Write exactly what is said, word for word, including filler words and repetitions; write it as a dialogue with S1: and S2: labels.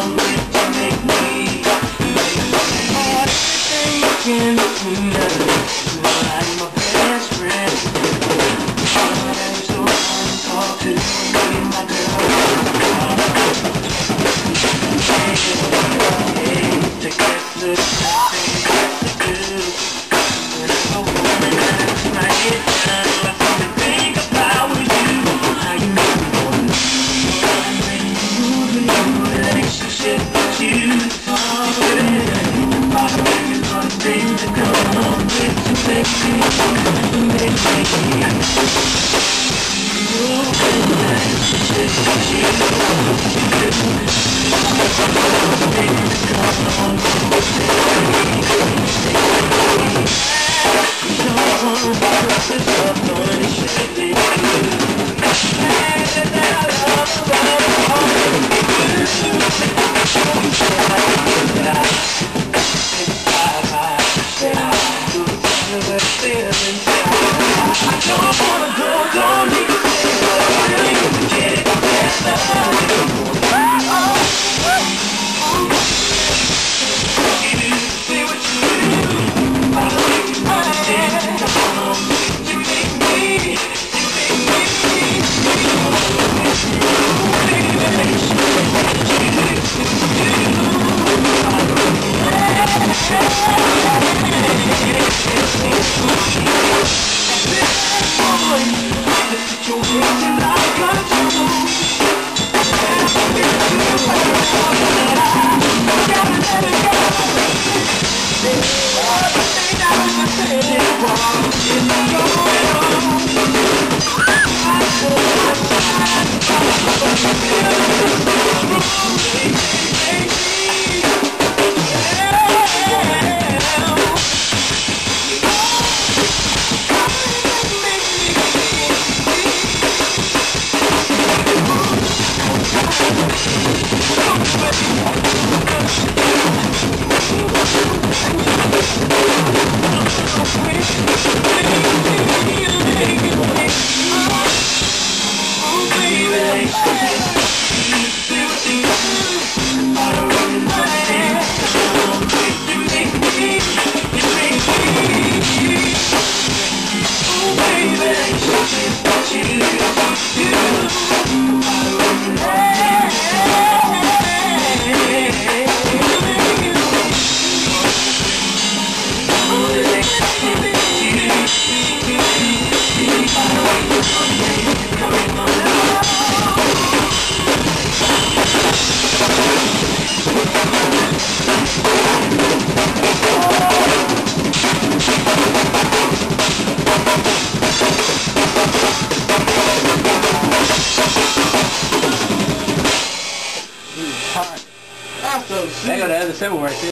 S1: on with to make me everything you can tonight. You are like my best friend. I'm so fun to talk to you, my girl. Hey, to get the thing to do. When I go home and I my head down, I come to think about you. How you make me wanna leave. I'm ready to move in your relationship with you. Oh, yeah. I'm waiting for the day to come on with you, baby. Make me you relationship with you. Baby, to come on with you, baby. Someone puts us up on the shit they do. And that I love about I don't wanna go, don't need to say what I really get it together. You say what you do. I don't think you understand. Come on, you make me, you make me.
S2: They got the other civil right there.